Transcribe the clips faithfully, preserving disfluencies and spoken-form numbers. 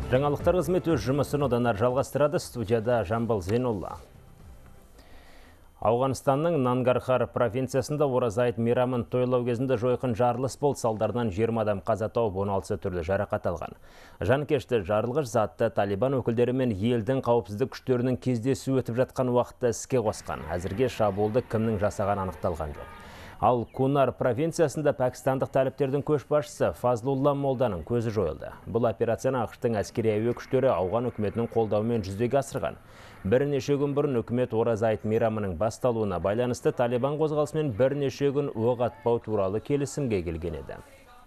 Жаңалықтар қызметі өз жұмысын одан әрі жалғастырады. Студияда Жамбыл Зейнолла. Ауғанстанның Нангархар провинциясында ораза айт мейрамын тойлау кезінде жойқын жарылыс болды. Салдарынан жиырма адам қаза тауып, он алтысы түрлі жарақат алған. Жанкешті жарылғыш затты Талибан өкілдері мен елдің қауіпсіздік күштерінің кездесуі өтіп жатқан уақытта іске қосқан. Әзірге шабуылды кімнің жасаған анықталған жоқ. Ал Кунар провинциясында пәкістандық таліптердің көшбасшысы Фазлулла Молданың көзі жойылды. Бұл операцияны ақштың әскери әуе күштері ауған үкіметінің қолдауымен жүзеге асырған. Бірнеше күн бұрын үкімет ораза айт мейрамының басталуына байланысты Талибан қозғалысымен бірнеше күн оқ атпау туралы келісімге келген еді.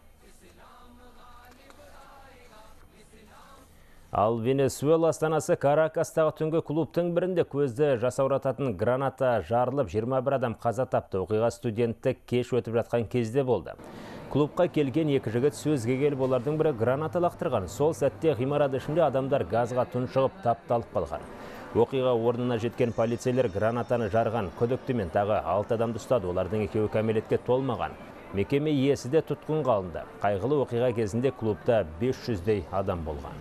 Ал Венесуэла астанасы Каракастағы түнгі клубтың бірінде көзді жасаурататын граната жарылып, жиырма бір адам қаза тапты. Оқиға студенттік кеш өтіп жатқан кезде болды. Клубқа келген екі жігіт сөзге келіп, олардың бірі граната лақтырған. Сол сәтте ғимарат ішінде адамдар газға тұншығып тапталып қалған. Оқиға орнына жеткен полицейлер гранатаны жарған күдікті мен тағы алты адамды ұстады. Олардың екеуі кәмелетке толмаған. Мекеме иесі де тұтқынға алынды. Қайғылы оқиға кезінде клубта бес жүздей адам болған.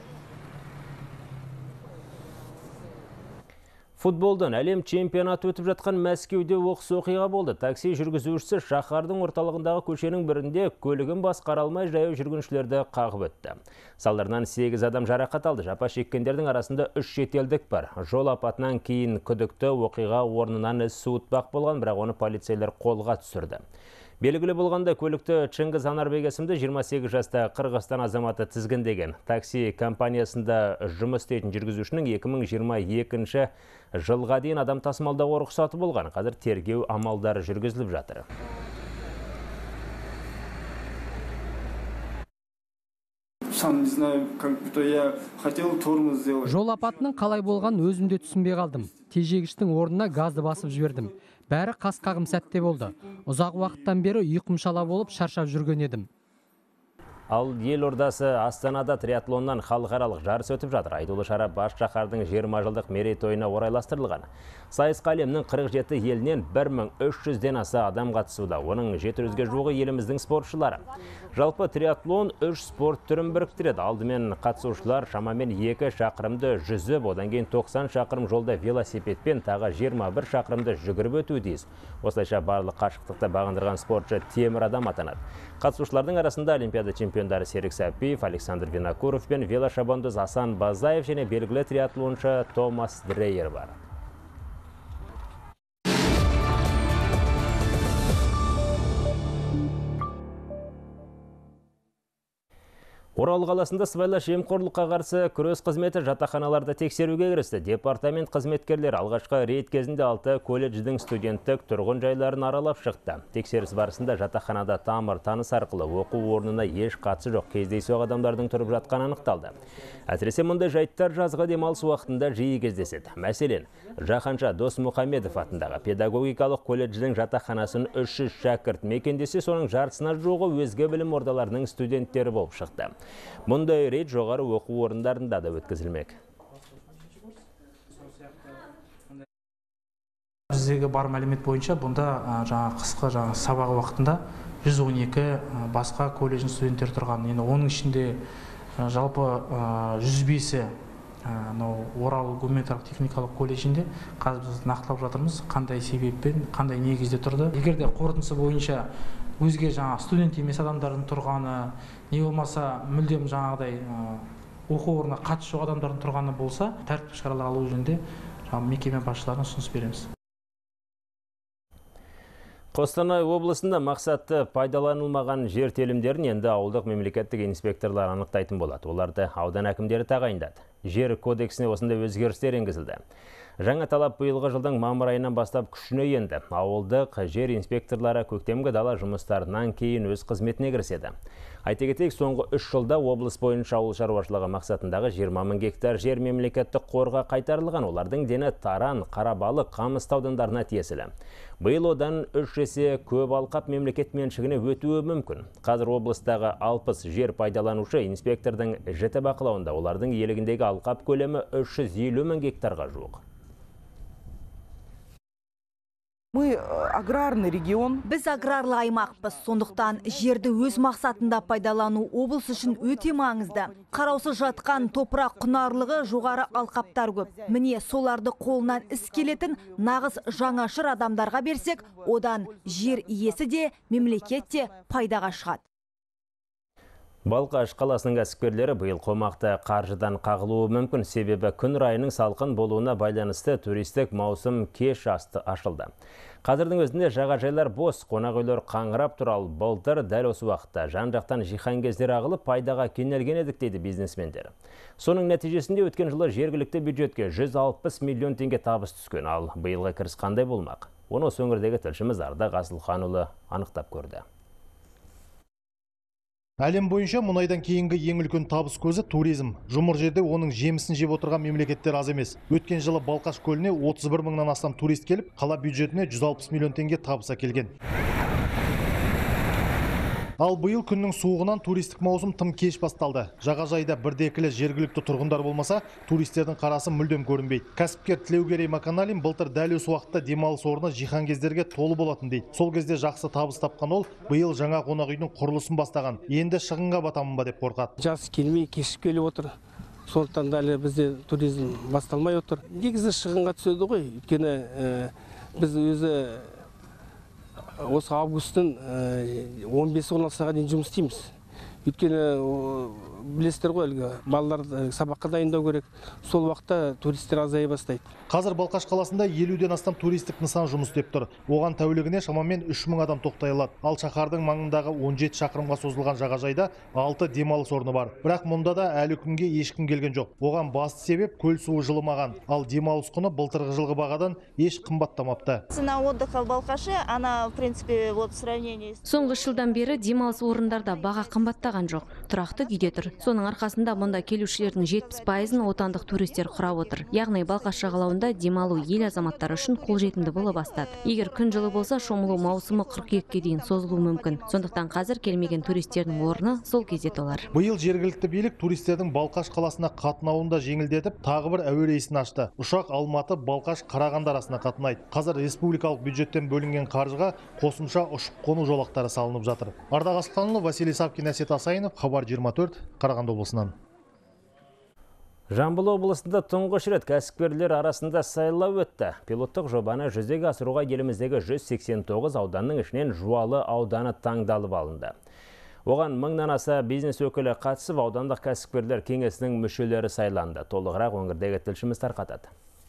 Футболдан әлем чемпионаты өтіп жатқан Мәскеуде оқыс оқиға болды. Такси жүргізушісі шаһардың орталығындағы көшенің бірінде көлігін басқара алмай жаяу жүргіншілерді қағып өтті. Салдарынан сегіз адам жарақат алды. Жапа шеккендердің арасында үш шетелдік бар. Жол апатынан кейін күдікті оқиға орнынан із суытпақ болған, бірақ оны полицейлер қолға түсірді. Белгілі болғанда көлікті Чыңгыз Анарбек есімді жиырма сегіз жаста Қырғызстан азаматы тізгіндеген. Такси компаниясында жұмыс істейтін жүргізушінің екі мың жиырма екінші жылға дейін адам тасымалдауға рұқсаты болған. Қазір тергеу амалдары жүргізіліп жатыр. Жол апатының қалай болған өзімде түсінбей қалдым. Тежегіштің орнына газды басып жібердім. Бәрі қас-қағым сәтте болды. Ұзақ уақыттан бері ұйқым шала болып шаршап жүрген едім. Ал елордасы Астанада триатлоннан халықаралық жарыс өтіп жатыр. Айтулы шара бас шаһардың жиырма жылдық мерейтойына орайластырылған. Сайысқа әлемнің қырық жеті елінен бір мың үш жүзден аса адам қатысуда. Оның жеті жүзге жуығы еліміздің спортшылары. Жалпы триатлон үш спорт түрін біріктіреді. Алдымен қатысушылар шамамен екі шақырымды жүзіп, одан кейін тоқсан шақырым жолда велосипедпен, тағы жиырма бір шақырымды жүгіріп өтуі тиіс. Осылайша барлық қашықтықты бағындырған спортшы темір адам атанады. Қатысушылардың арасында олимпиада чемпиондары Серік Сәпиев, Александр Винокуров пен велошабандоз Асан Базаев және белгілі триатлоншы Томас Дрейер бар. Орал қаласында сыбайлас жемқорлыққа қарсы күрес қызметі жатақханаларды тексеруге кірісті. Департамент қызметкерлері алғашқы рейд кезінде алты колледждің студенттік тұрғын жайларын аралап шықты. Тексеріс барысында жатақханада тамыр таныс арқылы оқу орнына еш қатысы жоқ кездейсоқ адамдардың тұрып жатқаны анықталды. Әсіресе мұндай жайттар жазғы демалыс уақытында жиі кездеседі. Мәселен, Жаханша Досмұхамедов атындағы педагогикалық колледждің жатақханасын үш жүз шәкірт мекендесе, соның жартысына жуығы өзге білім ордаларының студенттері болып шықты. Мұндай рейд жоғары оқу орындарында да өткізілмек. Біздегі бар мәлімет бойынша бұнда жаңа қысқы жаңа сабақ уақытында жүз он екі басқа колледждің студенттері тұрған. Енді оның ішінде жалпы жүз бесі Орал гуманитарлық техникалық колледжінде қазір біз нақтылап жатырмыз, қандай себеппен, қандай негізде тұрды. Егер де қорытындысы бойынша өзге жаңа студент емес адамдардың тұрғаны, не болмаса мүлдем жаңағыдай оқу орнына қатысы жоқ адамдардың тұрғаны болса, тәртіптік шаралар алу жөнінде мекеме басшыларына ұсыныс береміз. Қостанай облысында мақсатты пайдаланылмаған жер телімдерін енді ауылдық мемлекеттік инспекторлар анықтайтын болады. Оларды аудан әкімдері тағайындады. Жер кодексіне осындай өзгерістер енгізілді. Жаңа талап биылғы жылдың мамыр айынан бастап күшіне енді. Ауылдық жер инспекторлары көктемгі дала жұмыстарынан кейін өз қызметіне кіріседі. Айта кетейік, соңғы үш жылда облыс бойынша ауыл шаруашылығы мақсатындағы жиырма мың гектар жер мемлекеттік қорға қайтарылған. Олардың дені Таран, Қарабалық, Қамысты аудандарына тиесілі. Биыл одан үш есе көп алқап мемлекет меншігіне өтуі мүмкін. Қазір облыстағы алпыс жер пайдаланушы инспектордың жіті бақылауында. Олардың иелігіндегі алқап көлемі үш жүз елу мың гектарға жуық. Мы аграрный регион. Біз аграрлы аймақпыз, сондықтан жерді өз мақсатында пайдалану облыс үшін өте маңызды. Қараусыз жатқан топырақ құнарлығы жоғары алқаптар көп. Міне соларды қолынан іс келетін нағыз жаңашыр адамдарға берсек, одан жер иесі де, мемлекет те пайдаға шығады. Балқаш қаласының кәсіпкерлері биыл қомақты қаржыдан қағылуы мүмкін, себебі күн райының салқын болуына байланысты туристік маусым кеш ашылды. Қазірдің өзінде жағажайлар бос, қонақ үйлер қаңырап тұр, ал былтыр дәл осы уақытта жан-жақтан жиһанкездер ағылып пайдаға кенелген едік дейді бизнесмендер. Соның нәтижесінде өткен жылы жергілікті бюджетке жүз алпыс миллион теңге табыс түскен, ал биылғы кіріс қандай болмақ? Оны осы өңірдегі тілшіміз Ардақ Асылханұлы анықтап көрді. Әлем бойынша мұнайдан кейінгі ең үлкен табыс көзі туризм. Жұмыр жерде оның жемісін жеп отырған мемлекеттер аз емес. Өткен жылы Балқаш көліне отыз бір мыңнан астам турист келіп, қала бюджетіне жүз алпыс миллион теңге табыс әкелген. Ал биыл күннің суығынан туристік маусым тым кеш басталды. Жағажайда бірде-екілі жергілікті тұрғындар болмаса, туристердің қарасы мүлдем көрінбейді. Кәсіпкер Тілеугерей Маканалин былтыр дәл осы уақытта демалыс орны жиһанкездерге толы болатын дейді. Сол кезде жақсы табыс тапқан ол, биыл жаңа қонақ үйдің құрылысын бастаған. Енді шығынға батамын ба деп қорқады. Жас келмей кешіп келіп отыр. Сондықтан дәл бізде туризм басталмай отыр. Негізі шығынға түседі ғой. Өйткені біз өзі осы августтың он бесі он алтысына дейін жұмыс істейміз. Өйткені білесіздер ғой, әлгі балалар сабаққа дайындау керек. Сол уақытта туристер азая бастайды. Қазір Балқаш қаласында елуден астам туристік нысан жұмыс істеп тұр. Оған тәулігіне шамамен үш мың адам тоқтай алады. Ал шаһардың маңындағы он жеті шақырымға созылған жағажайда алты демалыс орны бар. Бірақ мұнда да әлі күнге ешкім келген жоқ. Оған басты себеп көл суы жылымаған. Ал демалыс құны былтырғы жылғы бағадан еш қымбаттамапты. Цена отдыха в Балқаше, она в принципе вот в сравнении. Соңғы жылдан бері демалыс орындарда баға қымбаттаған жоқ. Тұрақты күйде тұр. Соның арқасында мұнда келушілердің жетпіс пайызын отандық туристер құрап отыр. Яғни Балқаш жағалауында демалу ел азаматтары үшін қолжетімді бола бастады. Егер күн жылы болса, шомылу маусымы қыркүйекке дейін созылуы мүмкін. Сондықтан қазір келмеген туристердің орны сол кезде толар. Биыл жергілікті билік туристердің Балқаш қаласына қатынауында жеңілдетіп, тағы бір әуе рейсін ашты. Ұшақ Алматы, Балқаш, Қарағанды арасына қатынайды. Қазір республикалық бюджеттен бөлінген қаржыға қосымша ұшып-қону жолақтары салынып жатыр. Ардақ Асылханұлы, Василий Савкин, Әсет Асайынов, Хабар жиырма төрт, Қарағанды облысынан. Жамбыл облысында тұңғыш рет кәсіпкерлер арасында сайлау өтті. Пилоттық жобаны жүзеге асыруға еліміздегі жүз сексен тоғыз ауданның ішінен Жуалы ауданы таңдалып алынды. Оған мыңнан аса бизнес өкілі қатысып, аудандық кәсіпкерлер кеңесінің мүшелері сайланды. Толығырақ өңірдегі тілшіміз тарқатады.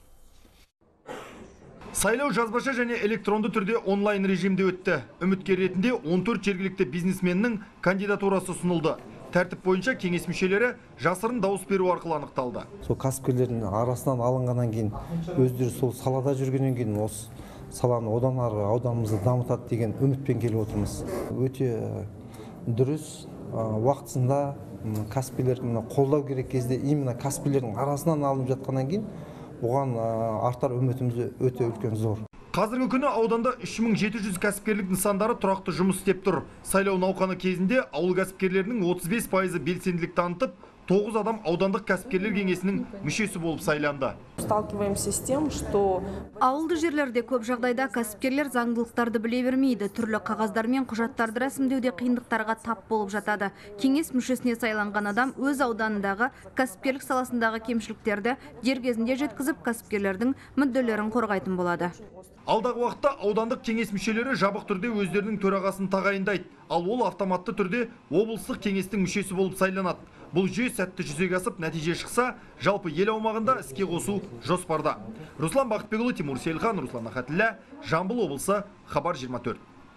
Сайлау жазбаша және электронды түрде онлайн режимде өтті. Үміткер ретінде он төрт жергілікті бизнесменнің кандидатурасы ұсынылды. Тәртіп бойынша кеңес мүшелері жасырын дауыс беру арқылы анықталды. Сол кәсіпкерлердің арасынан алынғаннан кейін, өздері сол салада жүргеннен кейін осы саланы одан ары ауданымызды дамытады деген үмітпен келіп отырмыз. Өте дұрыс, уақытысында кәсіпкерлерді қолдау керек кезде именно кәсіпкерлердің арасынан алынып жатқаннан кейін оған артар үмітіміз өте үлкен зор. Қазіргі күні ауданда үш мың жеті жүз кәсіпкерлік нысандары тұрақты жұмыс істеп тұр. Сайлау науқаны кезінде ауыл кәсіпкерлерінің отыз бес пайызы белсенділік танытып, тоғыз адам аудандық кәсіпкерлер кеңесінің мүшесі болып сайланды. Сталкиваемся с тем, что ауылды жерлерде көп жағдайда кәсіпкерлер заңдылықтарды біле бермейді. Түрлі қағаздар мен құжаттарды рәсімдеуде қиындықтарға тап болып жатады. Кеңес мүшесіне сайланған адам өз ауданындағы кәсіпкерлік саласындағы кемшіліктерді дер кезінде жеткізіп, кәсіпкерлердің мүдделерін қорғайтын болады. Алдағы уақытта аудандық кеңес мүшелері жабық түрде өздерінің төрағасын тағайындайды. Ал ол автоматты түрде облыстық кеңестің мүшесі болып сайланады. Бұл жүйе сәтті жүзеге асып, нәтиже шықса, жалпы ел аумағында іске қосу жоспарда. Руслан Бақытбекұлы, Тимур Сейлхан, Руслан Ахатіллә, Жамбыл облысы, Хабар жиырма төрт.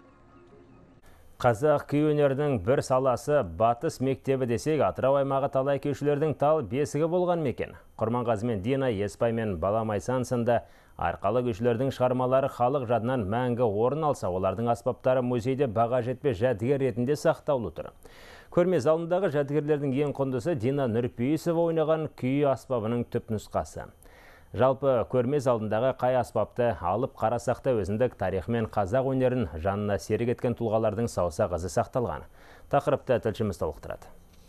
Қазақ күй өнерінің бір саласы Батыс мектебі десек, Атырау аймағы талай күйшілердің тал бесігі болған мекен. Құрманғазы мен Дина, Еспай мен Баламайсан сынды арқалы күйшілердің шығармалары халық жадынан мәңгі орын алса, олардың аспаптары музейде баға жетпес жәдігер ретінде сақтаулы тұр. Көрме залындағы жәдігерлердің ең құндысы Дина Нұрпейісова ойнаған күй аспабының түп нұсқасы. Жалпы көрме залындағы қай аспапты алып қарасақта өзіндік тарихы мен қазақ өнерін жанына серік еткен тұлғалардың саусақ ізі сақталған. Тақырыпты тілшіміз толықтырады.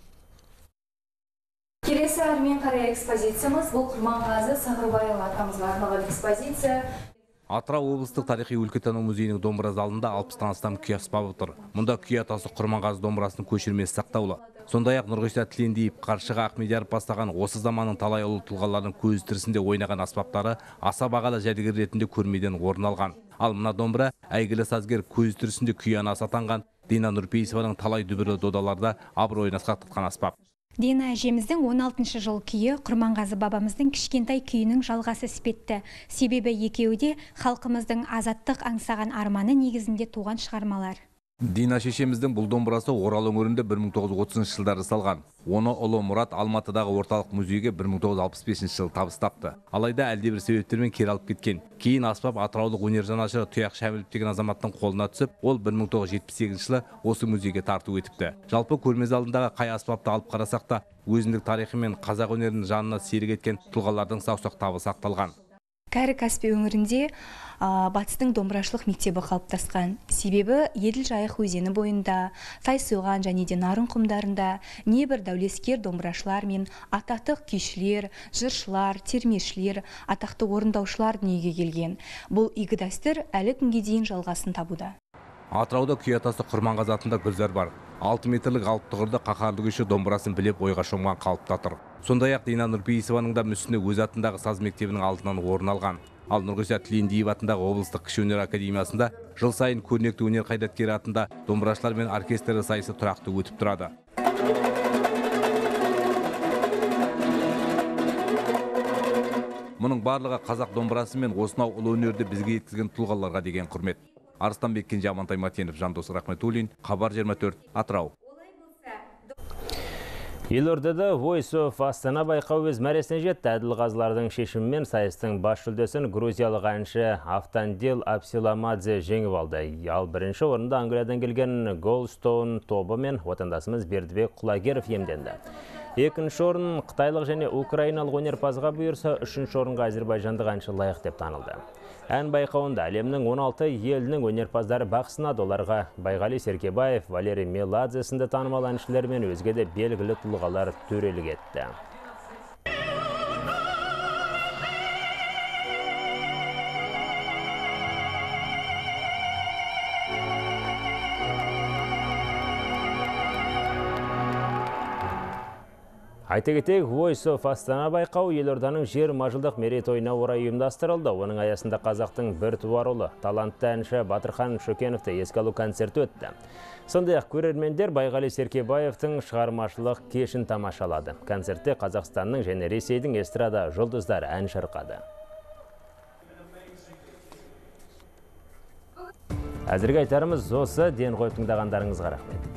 Келесі әрмен қарай экспозициямыз бұл Құрманғазы Сағырбайұлы атамызға арналған экспозиция. Атырау облыстық тарихи өлкетану музейінің домбыра залында алпыстан астам күй аспабы тұр. Мұнда күй атасы Құрманғазы домбырасының көшірмесі сақтаулы. Сондай-ақ Нұрғиса Тілендиев, Қаршыға Ахмедияров бастаған осы заманның талай ұлы тұлғалардың көз тірісінде ойнаған аспаптары аса бағалы жәдігер ретінде көрмеден орын алған. Ал мына домбыра әйгілі сазгер көз тірісінде күй анасы атанған Дина Нұрпейісованың талай дүбірлі додаларда абыройын асқақтатқан аспап. Дина әжеміздің он алтыншы жыл күйі Құрманғазы бабамыздың кішкентай күйінің жалғасы іспетті. Себебі екеуі де халқымыздың азаттық аңсаған арманы негізінде туған шығармалар. Дина шешеміздің бұл домбырасы Орал өңірінде бір мың тоғыз жүз отызыншы жылдары салған. Оны ұлы Мұрат Алматыдағы орталық музейге бір мың тоғыз жүз алпыс бесінші жылы табыстапты. Алайда әлдебір себептермен кері алып кеткен. Кейін аспап атыраулық өнер жанашыры Тұяқ Шәмілов деген азаматтың қолына түсіп, ол бір мың тоғыз жүз жетпіс сегізінші жылы осы музейге тарту етіпті. Жалпы көрме залындағы қай аспапты алып қарасақ та, өзіндік тарихы мен қазақ өнерінің жанына серік еткен тұлғалардың саусақтары сақталған. Кәрі Каспий өңірінде батыстың домбырашылық мектебі қалыптасқан. Себебі Еділ Жайық өзені бойында, Тайсойған және де Нарын құмдарында небір дәулескер домбырашылар мен атақты күйшілер, жыршылар, термешілер, атақты орындаушылар дүниеге келген. Бұл игі дәстүр әлі күнге дейін жалғасын табуда. Атырауда күй атасы Құрманғазы атында Гүлзар бар. алты метрлік алып тұғырды қаһарлы күйші домбырасын білеп ойға шомған қалыпта тұр. Сондай-ақ Дина Нұрпейісованың да мүсіні өз атындағы саз мектебінің алдынан орын алған. Ал Нұрғиса Тілендиев атындағы облыстық кіші өнер академиясында жыл сайын көрнекті өнер қайраткері атында домбырашылар мен оркестрі сайысы тұрақты өтіп тұрады. Мұның барлығы қазақ домбырасы мен осынау ұлы өнерді бізге жеткізген тұлғаларға деген құрмет. Арыстанбек Кенже, Амантай Матенов, Жандос Рахметуллин, Хабар жиырма төрт, Атырау. Елордада Voice of Астана байқауы өз мәресіне жетті. Әділқазылардың шешімімен сайыстың бас жүлдесін грузиялық әнші Автандил Апсиламадзе жеңіп алды. Ал бірінші орында Англиядан келген Goldstone тобы мен отандасымыз Бердібек Құлагеров иемденді. Екінші орын қытайлық және украиналық өнерпазға бұйырса, үшінші орынға әзербайжандық әнші лайық деп танылды. Ән байқауында әлемнің он алты елінің өнерпаздары бақ сынады. Оларға Байғали Серкебаев, Валерий Меладзе сынды танымал әншілер мен өзге де белгілі тұлғалар төрелік етті. Айта кетейік, Voice of Астана байқауы елорданың жиырма жылдық мерейтойына орай ұйымдастырылды. Оның аясында қазақтың бір туар ұлы, талантты әнші Батырхан Шөкеновті еске алу концерті өтті. Сондай-ақ көрермендер Байғали Серкебаевтың шығармашылық кешін тамашалады. Концертте Қазақстанның және Ресейдің эстрада жұлдыздары ән шырқады. Әзірге айтарымыз осы. Ден қойып тыңдағандарыңызға рахмет.